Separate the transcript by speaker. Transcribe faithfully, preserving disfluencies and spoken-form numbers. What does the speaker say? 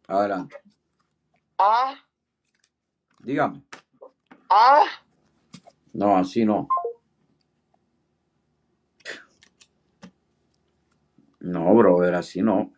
Speaker 1: Adelante.
Speaker 2: Ah,
Speaker 1: Dígame.
Speaker 2: ah,
Speaker 1: No, así no. No, brother, así no.